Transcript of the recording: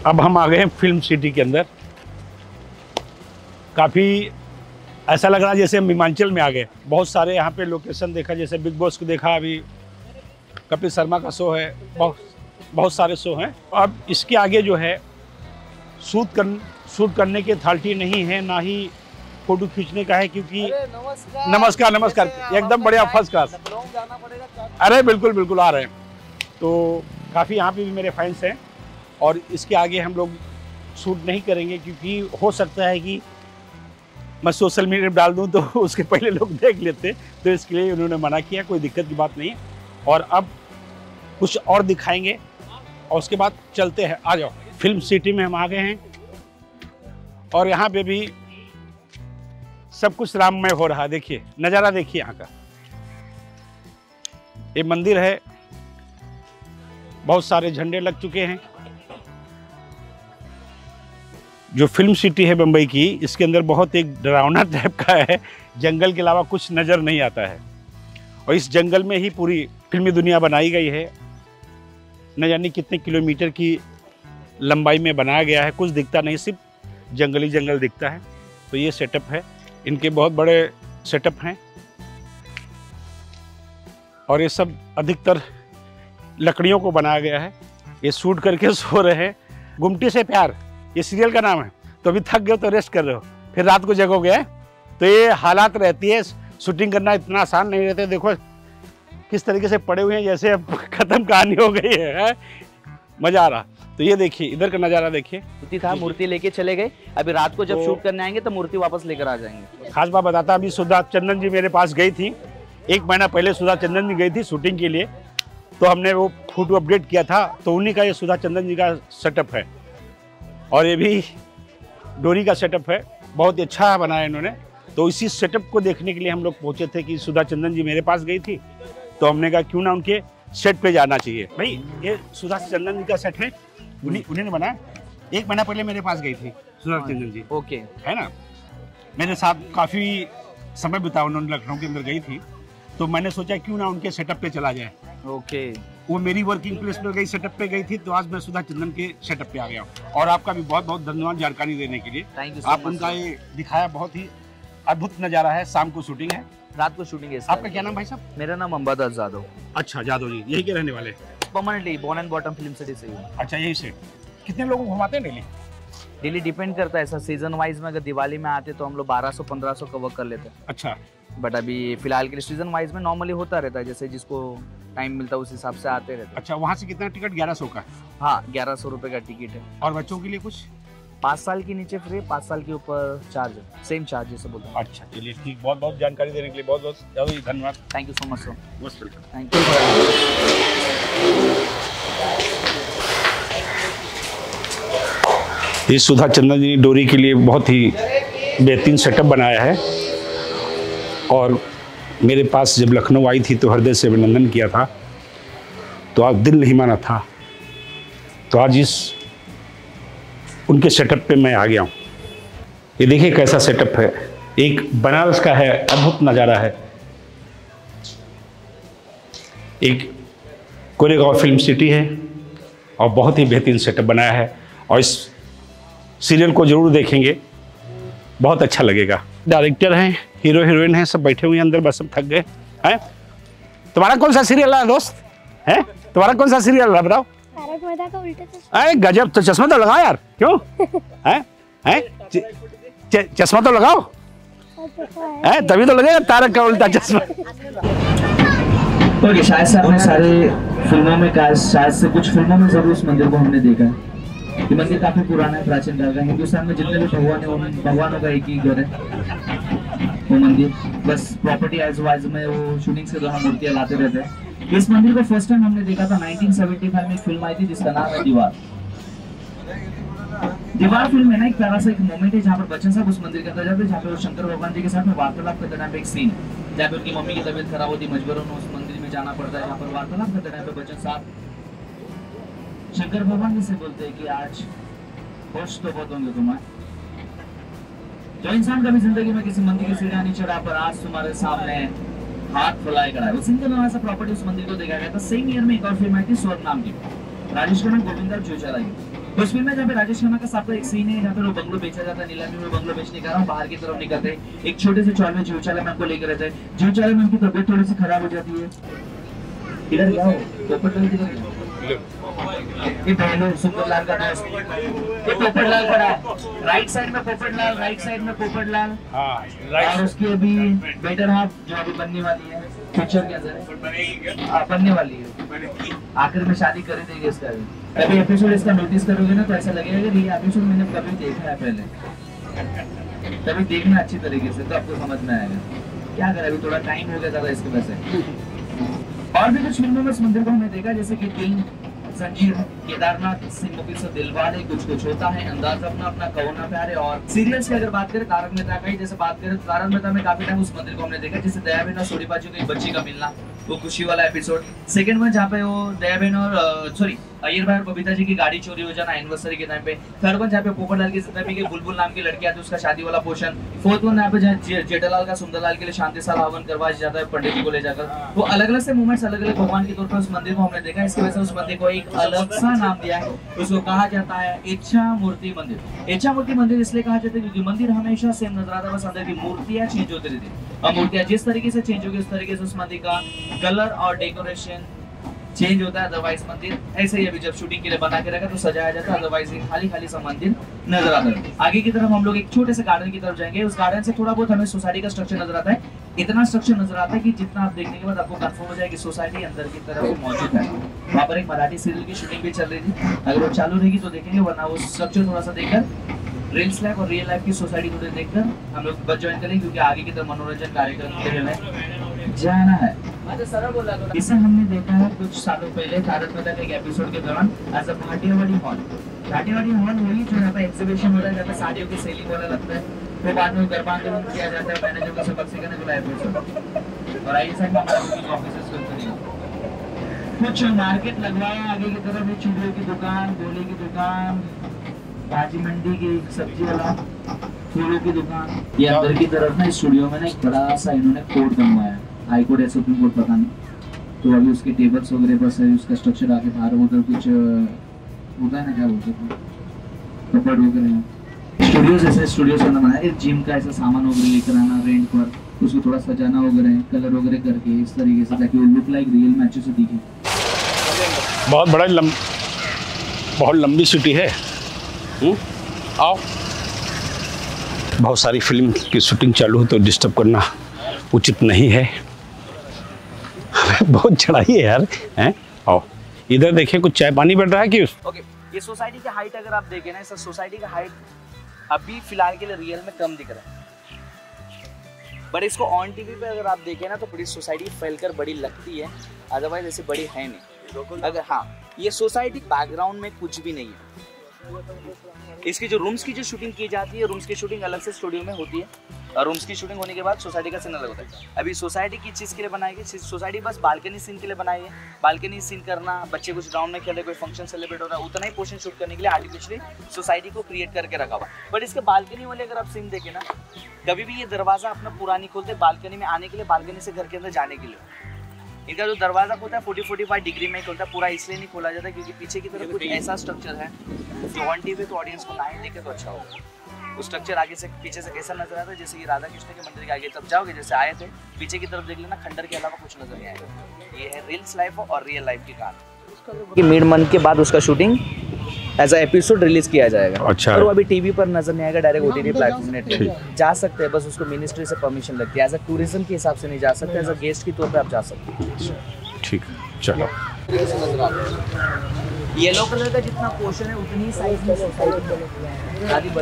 अब हम आ गए हैं फिल्म सिटी के अंदर। काफ़ी ऐसा लग रहा है जैसे हम हिमाचल में आ गए। बहुत सारे यहाँ पे लोकेशन देखा, जैसे बिग बॉस को देखा, अभी कपिल शर्मा का शो है, बहुत सारे शो हैं। अब इसके आगे जो है शूट करने की अथॉरिटी नहीं है, ना ही फोटो खींचने का है, क्योंकि नमस्कार एकदम बढ़िया, फर्स्ट क्लास। अरे बिल्कुल बिल्कुल आ रहे हैं। तो काफ़ी यहाँ पे भी मेरे फैंस हैं, और इसके आगे हम लोग शूट नहीं करेंगे, क्योंकि हो सकता है कि मैं सोशल मीडिया पर डाल दूँ तो उसके पहले लोग देख लेते, तो इसके लिए उन्होंने मना किया। कोई दिक्कत की बात नहीं है। और अब कुछ और दिखाएंगे और उसके बाद चलते हैं। आ जाओ, फिल्म सिटी में हम आ गए हैं, और यहाँ पे भी सब कुछ राममय हो रहा है। देखिए नज़ारा, देखिए यहाँ का। ये मंदिर है, बहुत सारे झंडे लग चुके हैं। जो फिल्म सिटी है बम्बई की, इसके अंदर बहुत एक डरावना टाइप का है। जंगल के अलावा कुछ नज़र नहीं आता है, और इस जंगल में ही पूरी फिल्मी दुनिया बनाई गई है। न जाने कितने किलोमीटर की लंबाई में बनाया गया है, कुछ दिखता नहीं, सिर्फ जंगली जंगल दिखता है। तो ये सेटअप है, इनके बहुत बड़े सेटअप हैं, और ये सब अधिकतर लकड़ियों को बनाया गया है। ये शूट करके सो रहे हैं। गुमटी से प्यार, ये सीरियल का नाम है। तो अभी थक गए तो रेस्ट कर रहे हो, फिर रात को जगोगे। तो ये हालात रहती है, शूटिंग करना इतना आसान नहीं रहता। देखो किस तरीके से पड़े हुए हैं, जैसे अब खत्म कहानी हो गई है। मजा आ रहा। तो ये देखिए, इधर का नज़ारा देखिए। मूर्ति था, मूर्ति लेके चले गए। अभी रात को जब शूट करने आएंगे तो मूर्ति वापस लेकर आ जाएंगे। खास बात बताता, अभी सुधा चंदन जी मेरे पास गई थी। 1 महीना पहले सुधा चंदन जी गई थी शूटिंग के लिए, तो हमने वो फोटो अपडेट किया था। तो उन्हीं का ये सुधा चंदन जी का सेटअप है, और ये भी डोरी का सेटअप है। बहुत ही अच्छा बनाया इन्होंने। तो इसी सेटअप को देखने के लिए हम लोग पहुंचे थे कि सुधा चंदन जी मेरे पास गई थी, तो हमने कहा क्यों ना उनके सेट पे जाना चाहिए। भाई ये सुधा चंदन जी का सेट है, उन्हीं ने बनाया। 1 महीना पहले मेरे पास गई थी सुधा चंदन जी, ओके है ना। मेरे साथ काफ़ी समय बिताया उन्होंने, लखनऊ के अंदर गई थी। तो मैंने सोचा क्यों ना उनके सेटअप पे चला जाए। ओके, वो मेरी वर्किंग प्लेस पे गई, सेटअप पे गई थी, तो आज मैं सुधा चंदन के सेटअप पे आ गया हूँ। और आपका भी बहुत बहुत धन्यवाद जानकारी देने के लिए। Thank you. आप उनका ये दिखाया, बहुत ही अद्भुत नज़ारा है। शाम को शूटिंग है, रात को शूटिंग है। आपका क्या नाम भाई साहब? मेरा नाम अंबादास जादव। अच्छा जादव जी, यही के रहने वाले? Permanently born and bottom film city से हूँ। अच्छा, यही से। कितने लोगों को घुमाते हैं डेली? डेली डिपेंड करता है, ऐसा सीजन वाइज में। अगर दिवाली में आते तो हम लोग 1200-1500 कवर कर लेते हैं। अच्छा, बट अभी फिलहाल के लिए सीजन वाइज में नॉर्मली होता रहता है, जैसे जिसको टाइम मिलता है उस हिसाब से आते रहते हैं। अच्छा, वहाँ से कितना टिकट? 1100 का? हाँ, 1100 रुपये का टिकट है। और बच्चों के लिए कुछ? 5 साल के नीचे फ्री, 5 साल के ऊपर चार्ज है, सेम चार्ज जैसे बोलते हैं। अच्छा चलिए ठीक, बहुत बहुत जानकारी देने के लिए बहुत बहुत धन्यवाद। Thank you so much sir. Most welcome. Thank you. ये सुधा चंदन जी डोरी के लिए बहुत ही बेहतरीन सेटअप बनाया है, और मेरे पास जब लखनऊ आई थी तो हृदय से अभिनंदन किया था, तो आज दिल नहीं माना था। तो आज इस उनके सेटअप पे मैं आ गया हूँ। ये देखिए कैसा सेटअप है, एक बनारस का है, अद्भुत नज़ारा है। एक कोरेगांव फिल्म सिटी है, और बहुत ही बेहतरीन सेटअप बनाया है। और इस सीरियल को जरूर देखेंगे, बहुत अच्छा लगेगा। डायरेक्टर हैं, हीरो हीरोइन हैं, सब बैठे हुए हैं अंदर, बस सब थक गए हैं। तुम्हारा कौन सा सीरियल है दोस्त? है तुम्हारा कौन सा सीरियल है बताओ? तारक मेहता का उल्टा चश्मा। अरे गजब, तो चश्मा तो लगाओ यार। क्यों है? चश्मा तो लगाओ, है तभी तो लगेगा तारक का उल्टा चश्मा। तो शायद से आपने सारे फिल्मों में, शायद से कुछ फिल्मों में जरूर इस मंदिर को हमने देखा है। ये मंदिर काफी पुराना है, प्राचीन काल का। हिंदुस्तान में जितने भी भगवान है, उन भगवानों का एक ही घर है वो मंदिर। बस प्रॉपर्टी वाइज में वो शूटिंग से दौरान मूर्तियां लाते रहते हैं। इस मंदिर को फर्स्ट टाइम हमने देखा था 1975 में, एक फिल्म आई थी जिसका नाम है दीवार। दीवार फिल्म में ना एक प्यारा सा एक मोमेंट है जहाँ पर बच्चन साहब उस मंदिर के अंदर जाते हैं, जहाँ पे वो शंकर भगवान जी के साथ में वार्तालाप करते टाइम पे एक सीन, जहाँ पे उनकी मम्मी की तबीयत खराब होती, मजबूरन उस मंदिर में जाना पड़ता है, जहाँ पर वार्तालाप करते टाइम पे बच्चन साहब शंकर भगवान जी से बोलते हैं कि आज खुश तो बहुत होंगे तुम्हें। जो इंसान कभी जिंदगी में किसी मंदिर की सीढ़ियां नहीं चढ़ा, पर आज तुम्हारे सामने हाथ फैलाए खड़ा है। उसी तरह ऐसा प्रॉपर्टी उस मंदिर को देखा गया था। सेम ईयर में एक और फिल्म आई थी स्वर्ग नाम की, राजेश खन्ना गोविंदा जूझा आई। उस फिल्म में जहाँ पे राजेश खन्ना का साथ एक सीन है जहाँ पे वो बंगलो बेचा जाता है, नीलामी में बंगलो बेचने जा रहा हूँ, बाहर की तरफ निकलते हैं, एक छोटे से चौल में जीवचाला में हमको लेकर रहते हैं, जीवचाला में उनकी तबीयत थोड़ी सी खराब हो जाती है। इधर जाओ, पोपटलाल किधर है? ये पहले सुंदरलाल का दोस्त, ये पोपटलाल खड़ा है, राइट साइड में पोपटलाल, राइट साइड में पोपटलाल, और उसकी अभी बेटर हाफ जो अभी बनने वाली है, पिक्चर के अंदर बनने वाली है, आखिर में शादी कर देंगे इसका। अभी एपिसोड इसका नोटिस करोगे ना तो ऐसा लगेगा कि ये एपिसोड मैंने कभी देखा है पहले, तभी देखना अच्छी तरीके से तो आपको समझ में आएगा। क्या करें, अभी थोड़ा टाइम हो गया ज्यादा इसकी वजह से। और भी कुछ फिल्मों में इस मंदिर को हमने देखा, जैसे कि किंग, संजीव, केदारनाथ, सिंह से दिलवाले, कुछ कुछ होता है, अंदाज अपना अपना, कहो ना प्यारे। और सीरियल्स की अगर बात करें, तारक मेहता का ही जैसे बात करें, तारक मेहता में काफी टाइम उस मंदिर को हमने देखा, जैसे दया बहन और सोडी बाजू को एक बच्ची का मिलना, वो खुशी वाला एपिसोड। सेकंड में जहाँ पे वो दया बहन और सॉरी अय्यर भाई और बबीता जी की गाड़ी चोरी हो जाना एनिवर्सरी के टाइम पे। थर्ड वन जहाँ पे पोपटलाल की जिंदगी के बुलबुल नाम की लड़की आती है, उसका शादी वाला पोर्शन। फोर्थ वन यहाँ पे जेठालाल का सुंदरलाल के लिए शांति साल हवन करवाया जाता है पंडित जी को ले जाकर। वो अलग अलग से मूवमेंट्स अलग अलग भगवान के तौर पर उस मंदिर को हमने देखा, इसकी वजह से उस मंदिर को एक अलग सा नाम दिया है, उसको कहा जाता है इच्छा मूर्ति मंदिर। इच्छा मूर्ति मंदिर इसलिए कहा जाता है क्योंकि मंदिर हमेशा सेम नजर आता है, बस अंदर की मूर्तियां चेंज होती रहती है, और मूर्तियां जिस तरीके से चेंज होगी उस तरीके से उस मंदिर का कलर और डेकोरेशन चेंज होता है। अदरवाइज मंदिर ऐसे ही अभी जब शूटिंग के लिए बना के रखा तो सजाया जाता है, अदरवाइज खाली खाली सा मंदिर नजर आता है। आगे की तरफ हम लोग एक छोटे से गार्डन की तरफ जाएंगे, उस गार्डन से थोड़ा बहुत हमें सोसाइटी का स्ट्रक्चर नजर आता है। इतना स्ट्रक्चर नजर आता है कि जितना आप देखने के बाद आपको कंफर्म हो जाएगी सोसाइटी अंदर की तरफ मौजूद है। वहाँ पर एक मराठी सीरियल की शूटिंग भी चल रही थी, अगर वो चालू रहेगी तो देखेंगे, वरना वो स्ट्रक्चर थोड़ा सा देखकर रील्स लाइफ और रियल लाइफ की सोसाइटी थोड़ी देखकर हम लोग बस ज्वाइन करेंगे, क्योंकि आगे की तरफ मनोरंजन कार्यक्रम के लिए जाना है। इसे हमने देखा है कुछ सालों पहले तारक मेहता के एक एपिसोड के दौरान as a Bhatiyawadi hall. Bhatiyawadi hall वही जो यहाँ पे एग्जीबिशन होता है, जहाँ पे साड़ियों की सेलिंग वाला लगता है, वो बाद में गरबा आंदोलन किया जाता है, मैनेजर को सबक सिखाने वाला एपिसोड। और आई साइड में हमारा बुकिंग ऑफिसर्स को कुछ मार्केट लगवाया, आगे की तरफ एक चूड़ियों की दुकान, गोले की दुकान, भाजी मंडी की, सब्जी वाला, फूलों की दुकान। ये अंदर की तरफ ना इस स्टूडियो में ना एक बड़ा सा इन्होंने कोर्ट बनवाया, हाई कोर्ट या सुप्रीम कोर्ट पता नहीं, तो अभी उसके टेबल्स वगैरह बस है, उसका स्ट्रक्चर आके बाहर उधर कुछ होता है ना, क्या बोलते हैं, कपड़ वगैरह स्टूडियोज, ऐसे स्टूडियोज का बनाया, एक जिम का ऐसा सामान वगैरह लेकर आना रेंट पर, उसको थोड़ा सजाना वगैरह, कलर वगैरह करके इस तरीके से, ताकि वो लुक लाइक रियल में अच्छे से दिखे। बहुत बड़ा बहुत लंबी सिटी है। आओ, बहुत सारी फिल्म की शूटिंग चालू हो तो डिस्टर्ब करना उचित नहीं है। बहुत चढ़ाई है यार, हैं? आओ इधर देखिए, कुछ चाय पानी बढ़ रहा है कि ओके, ये सोसाइटी की हाइट अगर आप देखें ना, सर सोसाइटी का हाइट अभी फिलहाल के लिए रियल में कम दिख रहा है, बट इसको ऑन टीवी पे अगर आप देखें ना तो पूरी सोसाइटी फैलकर बड़ी लगती है, अदरवाइज ऐसे बड़ी है नहीं। अगर हाँ, ये सोसाइटी बैकग्राउंड में कुछ भी नहीं है। इसकी जो रूम्स की जो शूटिंग की जाती है, रूम्स की शूटिंग अलग से स्टूडियो में होती है, और रूम्स की शूटिंग होने के बाद सोसाइटी का सीन अलग होता है। अभी सोसाइटी किस चीज़ के लिए बनाई गई? सोसाइटी बस बालकनी सीन के लिए बनाई है। बालकनी सीन करना, बच्चे कुछ ग्राउंड में खेल रहे, कोई फंक्शन सेलिब्रेट हो रहा है, उतना ही पोर्शन शूट करने के लिए आर्टिफिशियली सोसाइटी को क्रिएट करके रखा हुआ। बट इसके बालकनी वाले अगर आप सीन देखें ना, कभी भी ये दरवाज़ा अपना पूरा नहीं खोलते बालकनी में आने के लिए, बालकनी से घर के अंदर जाने के लिए। इनका जो दरवाज़ा होता है 40-45 डिग्री में खोलता है, पूरा इसलिए नहीं खोला जाता क्योंकि पीछे की तरफ कुछ ऐसा स्ट्रक्चर है जो ऑन टीवी पे ऑडियंस को ना ही देखे तो अच्छा होगा। वो स्ट्रक्चर आगे से पीछे से ऐसा नजर आता है जैसे कि राधा कृष्ण के मंदिर के आगे तब जाओगे जैसे आए थे, पीछे की तरफ देख लेना, खंडर के अलावा कुछ नजर नहीं आएगा। ये है रील्स लाइफ और रियल लाइफ की कहानी। मिड मंथ के बाद उसका shooting as a episode release किया जाएगा। अच्छा। और वो अभी टीवी पर नजर नहीं आएगा, डायरेक्ट ओटीटी प्लेटफॉर्म पे जा सकते हैं, बस उसको मिनिस्ट्री से परमिशन लगती है। एज अ टूरिज्म के हिसाब से नहीं जा सकते, एज अ गेस्ट के तौर पे आप जा सकते हैं। ठीक है, चलो। येलो कलर का जितना पोर्शन है उतनी साइज में सोसाइटी